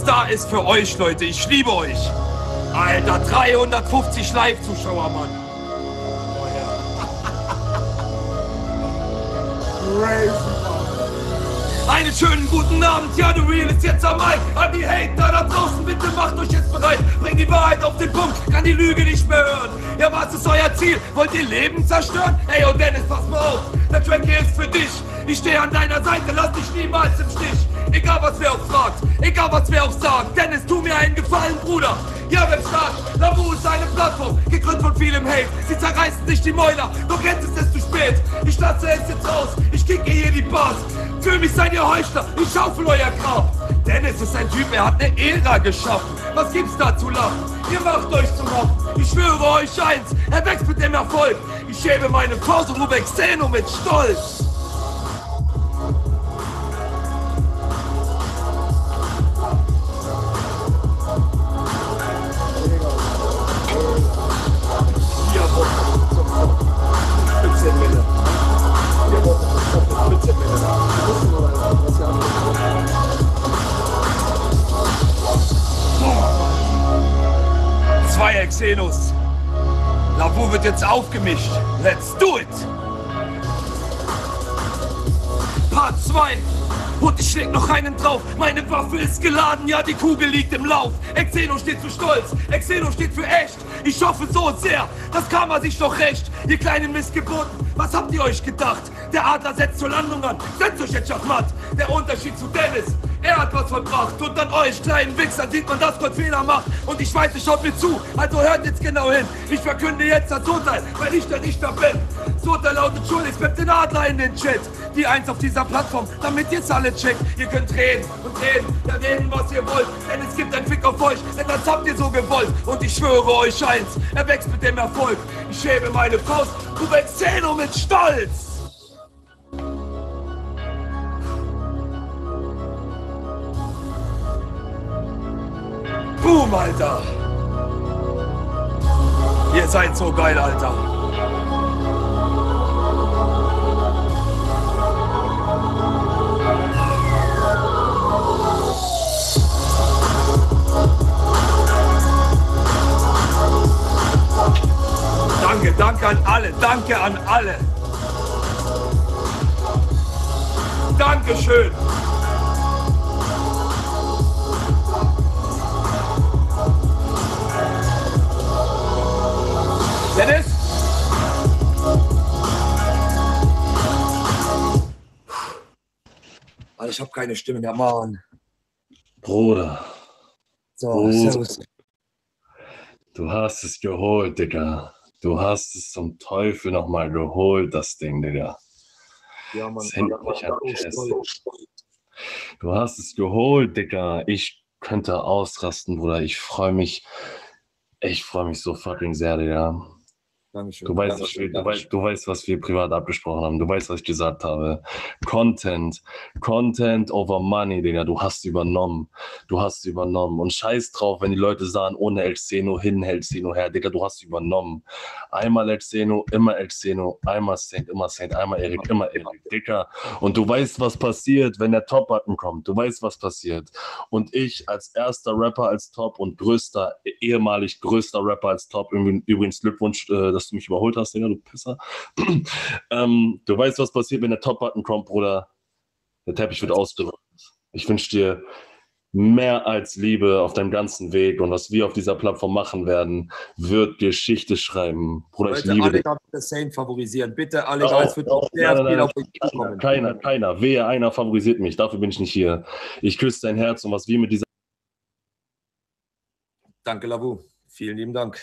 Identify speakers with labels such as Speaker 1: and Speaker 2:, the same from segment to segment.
Speaker 1: da ist für euch, Leute. Ich liebe euch. Alter, 350 Live-Zuschauer, Mann. Oh ja. Einen schönen guten Abend, ja, The Real ist jetzt am Mic. An die Hater da draußen, bitte macht euch jetzt bereit. Bringt die Wahrheit auf den Punkt, kann die Lüge nicht mehr hören. Ja, was ist euer Ziel? Wollt ihr Leben zerstören? Ey, und Dennis, pass mal auf, der Track hier ist für dich. Ich stehe an deiner Seite, lass dich niemals im Stich. Egal was wer auch fragt, egal was wer auch sagt. Dennis, tu mir einen Gefallen, Bruder. Ja, wer stark, Lavu ist eine Plattform, gegründet von vielem Hate. Sie zerreißen sich die Mäuler, doch jetzt ist es zu spät. Ich lasse es jetzt raus, ich kicke hier die Bars. Für mich seid ihr Heuchler, ich schaufel euer Grab. Dennis ist ein Typ, er hat eine Ära geschaffen. Was gibt's da zu lachen? Ihr macht euch zum Hoffen. Ich schwöre euch eins, er wächst mit dem Erfolg. Ich hebe meine Faust und rufe Xeno mit Stolz. Zwei Xenos. Lavu wird jetzt aufgemischt. Let's do it! Part 2. Und ich leg noch einen drauf. Meine Waffe ist geladen, ja, die Kugel liegt im Lauf. Xeno steht für Stolz, Xeno steht für echt. Ich hoffe so sehr, das Karma sich doch recht. Ihr kleinen Missgeburten, was habt ihr euch gedacht? Der Adler setzt zur Landung an, setzt euch jetzt Schachmatt. Der Unterschied zu Dennis, er hat was vollbracht. Und an euch kleinen Wichsern sieht man, dass Gott Fehler macht. Und ich weiß, ihr schaut mir zu, also hört jetzt genau hin. Ich verkünde jetzt das Urteil, weil ich der Richter bin. Das Urteil lautet schuldig, bleibt den Adler in den Chat. Die Eins auf dieser Plattform, damit ihr's alle checkt. Ihr könnt reden und reden, ja reden, was ihr wollt. Denn es gibt einen Fick auf euch, denn das habt ihr so gewollt. Und ich schwöre euch eins, er wächst mit dem Erfolg. Ich hebe meine Faust, du wächst Xeno mit Stolz. Boom, Alter! Ihr seid so geil, Alter! Danke, danke an alle, danke an alle! Dankeschön! Dennis? Alter, ich hab keine Stimme mehr, Mann.
Speaker 2: Bruder.
Speaker 1: So,
Speaker 2: Bruder.
Speaker 1: servus.
Speaker 2: Du hast es geholt, Digga. Du hast es zum Teufel nochmal geholt, das Ding, Digga.
Speaker 1: Ja, Mann.
Speaker 2: Das hängt mich an fest. Du hast es geholt, Digga. Ich könnte ausrasten, Bruder. Ich freue mich so fucking sehr, Digga.
Speaker 1: Dankeschön.
Speaker 2: Du weißt, was wir privat abgesprochen haben. Du weißt, was ich gesagt habe. Content over Money, Digga. Du hast übernommen. Und scheiß drauf, wenn die Leute sagen, ohne El Xeno hin, El Xeno her. Digga, du hast übernommen. Einmal El Xeno, immer El Xeno. Einmal Saint, immer Saint. Einmal Erik, immer Erik. Digga. Und du weißt, was passiert, wenn der Top-Button kommt. Du weißt, was passiert. Und ich als erster Rapper als Top und ehemalig größter Rapper als Top, übrigens Glückwunsch, dass du mich überholt hast, Digga, du Pisser. Du weißt, was passiert, wenn der Top-Button kommt, Bruder. Der Teppich wird ausgerollt. Ich wünsche dir mehr als Liebe auf deinem ganzen Weg und was wir auf dieser Plattform machen werden, wird Geschichte schreiben. Bruder,
Speaker 1: Leute,
Speaker 2: ich liebe dich.
Speaker 1: alle das Saint favorisieren. Bitte, alle, es wird sehr viel auf euch zukommen.
Speaker 2: Keiner. Wehe, einer favorisiert mich. Dafür bin ich nicht hier. Ich küsse dein Herz und was wir mit dieser...
Speaker 1: Danke, Lavu. Vielen lieben Dank.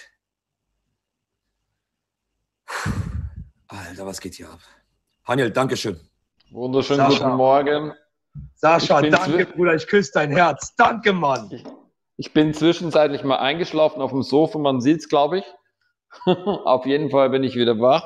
Speaker 1: Alter, was geht hier ab? Haniel, Dankeschön.
Speaker 3: Wunderschönen
Speaker 1: Sascha.
Speaker 3: guten Morgen.
Speaker 1: Sascha, danke, Bruder, ich küsse dein Herz. Danke, Mann.
Speaker 3: Ich bin zwischenzeitlich mal eingeschlafen auf dem Sofa, man sieht es, glaube ich. Auf jeden Fall bin ich wieder wach.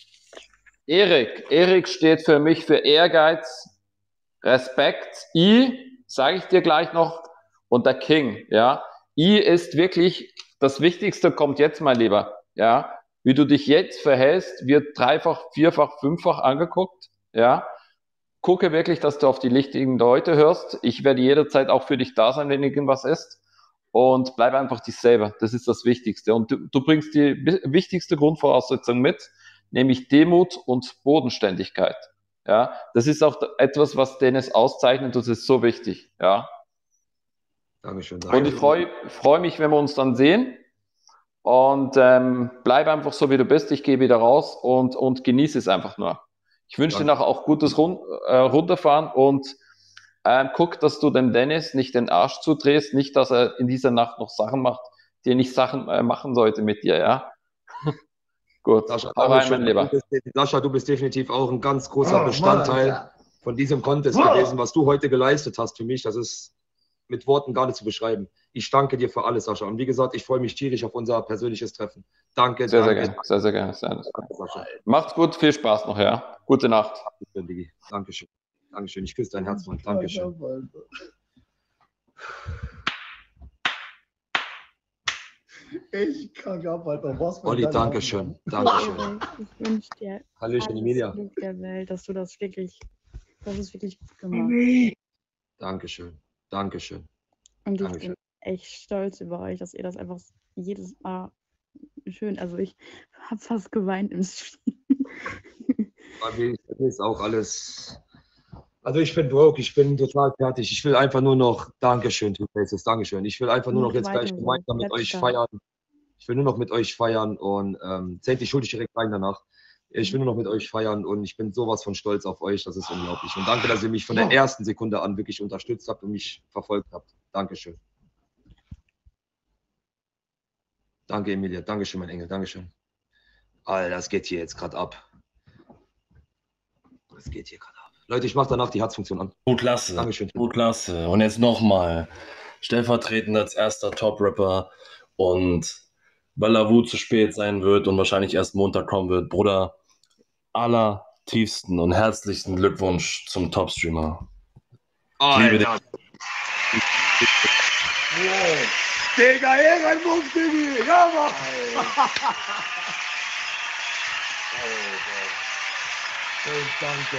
Speaker 3: Erik steht für mich für Ehrgeiz, Respekt. Sage ich dir gleich noch, und der King. Ja, ist wirklich das Wichtigste, kommt jetzt, mein Lieber. Ja, wie du dich jetzt verhältst, wird dreifach, vierfach, fünffach angeguckt. Ja, gucke wirklich, dass du auf die richtigen Leute hörst. Ich werde jederzeit auch für dich da sein, wenn irgendwas ist. Und bleib einfach dich selber. Das ist das Wichtigste. Und du bringst die wichtigste Grundvoraussetzung mit, nämlich Demut und Bodenständigkeit. Ja, das ist auch etwas, was Dennis auszeichnet. Das ist so wichtig. Ja.
Speaker 4: Dankeschön.
Speaker 3: Und ich freu mich, wenn wir uns dann sehen. Und bleib einfach so, wie du bist. Ich gehe wieder raus und genieße es einfach nur. Ich wünsche dir nachher auch gutes Runterfahren und guck, dass du dem Dennis nicht den Arsch zudrehst, nicht, dass er in dieser Nacht noch Sachen macht, die er nicht Sachen machen sollte mit dir, ja? Gut,
Speaker 4: Sascha,
Speaker 3: hau rein, mein Lieber.
Speaker 4: Sascha, du bist definitiv auch ein ganz großer Bestandteil von diesem Contest gewesen, was du heute geleistet hast für mich. Das ist mit Worten gar nicht zu beschreiben. Ich danke dir für alles, Sascha. Und wie gesagt, ich freue mich tierisch auf unser persönliches Treffen. Danke,
Speaker 3: sehr,
Speaker 4: danke.
Speaker 3: Sehr gerne, sehr, sehr gerne.
Speaker 4: Danke, Sascha.
Speaker 3: Macht's gut, viel Spaß noch, ja? Gute Nacht.
Speaker 4: Dankeschön. Dankeschön. Ich küsse dein Herz, Mann. Dankeschön.
Speaker 5: Ich kann ab, Alter. Was
Speaker 4: Olli, Dankeschön. Dankeschön.
Speaker 6: Ich wünsche dir
Speaker 4: Hallöchen, Emilia.
Speaker 6: Glück der Welt, dass du das ist wirklich gut gemacht.
Speaker 4: Dankeschön. Dankeschön.
Speaker 6: Und ich
Speaker 4: Dankeschön.
Speaker 6: bin echt stolz über euch, dass ihr das einfach jedes Mal schön, also ich habe fast geweint im Spiel.
Speaker 4: Bei mir ist auch alles. Also ich bin broke, ich bin total fertig. Ich will einfach nur noch Dankeschön, Two Faces, Dankeschön. Ich will einfach nur noch jetzt gleich gemeinsam mit euch feiern. Ich will nur noch mit euch feiern und Saint, ich hole dich direkt rein danach. Ich will nur noch mit euch feiern und ich bin sowas von stolz auf euch, das ist unglaublich. Und danke, dass ihr mich von der ersten Sekunde an wirklich unterstützt habt und mich verfolgt habt. Dankeschön. Danke, Emilia. Dankeschön, mein Engel. Dankeschön. Alter, das geht hier jetzt gerade ab. Das geht hier gerade ab. Leute, ich mache danach die Herzfunktion an.
Speaker 2: Gut, klasse.
Speaker 4: Dankeschön.
Speaker 2: Gut, klasse. Und jetzt nochmal. Stellvertretend als erster Top-Rapper und weil Lavu zu spät sein wird und wahrscheinlich erst Montag kommen wird, Bruder, allertiefsten und herzlichsten Glückwunsch zum Top-Streamer.
Speaker 4: Liebe dich.
Speaker 5: Digga, Ehrenwurf, Diggi! Ja, Mann!
Speaker 4: Danke,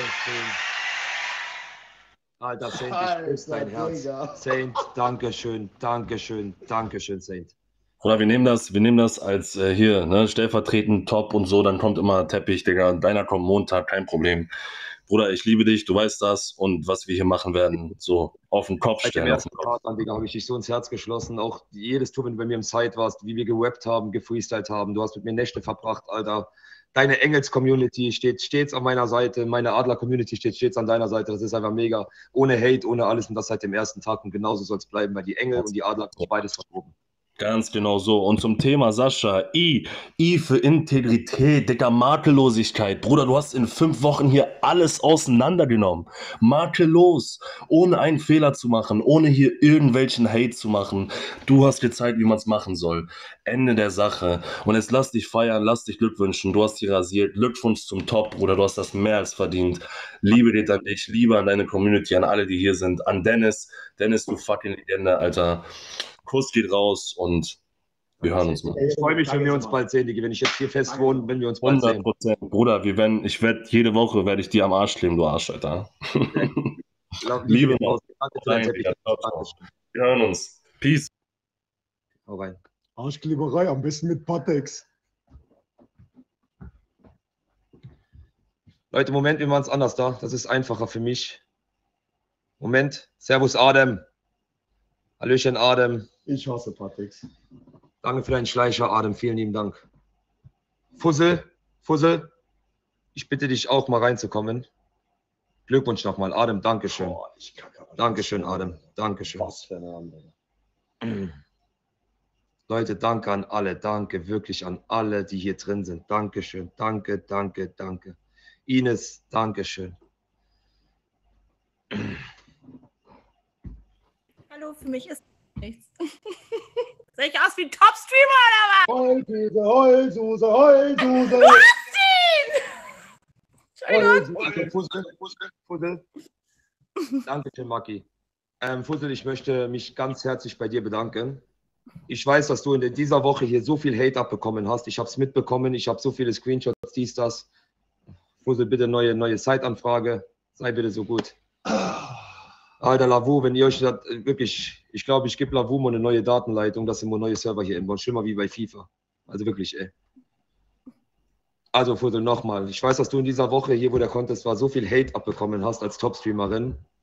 Speaker 4: Alter, Saint, ich küsse dein Herz. Saint, Dankeschön, Dankeschön, Dankeschön, Saint.
Speaker 2: Oder wir nehmen das als hier, ne, stellvertretend Top und so, dann kommt immer Teppich, Digga, deiner kommt Montag, kein Problem. Bruder, ich liebe dich, du weißt das und was wir hier machen werden, so auf den Kopf
Speaker 4: Seit dem
Speaker 2: stellen.
Speaker 4: ersten Part an, Digga, habe ich dich so ins Herz geschlossen. Auch jedes Tour, wenn du bei mir im Side warst, wie wir gerappt haben, gefreestylt haben. Du hast mit mir Nächte verbracht, Alter. Deine Engels-Community steht stets an meiner Seite. Meine Adler-Community steht stets an deiner Seite. Das ist einfach mega. Ohne Hate, ohne alles und das seit dem ersten Tag. Und genauso soll es bleiben, weil die Engel und die Adler beides verproben.
Speaker 2: Ganz genau so. Und zum Thema Sascha, I für Integrität, Digga, Makellosigkeit. Bruder, du hast in 5 Wochen hier alles auseinandergenommen. Makellos, ohne einen Fehler zu machen, ohne hier irgendwelchen Hate zu machen. Du hast gezeigt, wie man es machen soll. Ende der Sache. Und jetzt lass dich feiern, lass dich glückwünschen. Du hast hier rasiert. Glückwunsch zum Top, Bruder, du hast das mehr als verdient. Liebe geht an dich, Liebe an deine Community, an alle, die hier sind. An Dennis. Dennis, du fucking Legende, Alter. Kuss geht raus und wir hören uns mal.
Speaker 4: Ich freue mich, wenn wir uns bald sehen, Digi. Wenn ich jetzt hier fest wohne, wenn wir uns bald sehen.
Speaker 2: 100%. Bruder, ich werde jede Woche werde ich dir am Arsch kleben, du Arsch, Alter. Liebe noch. Wir hören uns. Peace.
Speaker 4: Hau rein.
Speaker 5: Arschkleberei, am besten mit Patex.
Speaker 4: Leute, Moment, wir machen es anders da. Das ist einfacher für mich. Moment. Servus, Adem. Hallöchen, Adem.
Speaker 5: Ich hasse Patex.
Speaker 4: Danke für deinen Schleicher, Adem. Vielen lieben Dank. Fussel, ich bitte dich auch mal reinzukommen. Glückwunsch nochmal, Adem. Dankeschön.
Speaker 5: Boah,
Speaker 4: Dankeschön, Adem. Dankeschön.
Speaker 5: Was für ein Name.
Speaker 4: Leute, danke an alle. Danke wirklich an alle, die hier drin sind. Dankeschön. Danke, danke, danke. Ines, Dankeschön.
Speaker 7: Hallo, für mich ist nichts. Sehe ich aus wie ein Top-Streamer oder was?
Speaker 5: Heulsuse, Heulsuse.
Speaker 4: Fussel. Dankeschön, Maki. Fussel, ich möchte mich ganz herzlich bei dir bedanken. Ich weiß, dass du in dieser Woche hier so viel Hate abbekommen hast. Ich habe es mitbekommen. Ich habe so viele Screenshots, dies, das. Fussel, bitte neue Site-Anfrage. Sei bitte so gut. Alter, Lavu, wenn ihr euch das, wirklich, ich glaube, ich gebe Lavu mal eine neue Datenleitung, dass sie mal neue Server hier inbauen. Schlimmer wie bei FIFA. Also wirklich, ey. Also, Fuddel, nochmal. Ich weiß, dass du in dieser Woche hier, wo der Contest war, so viel Hate abbekommen hast als Topstreamerin.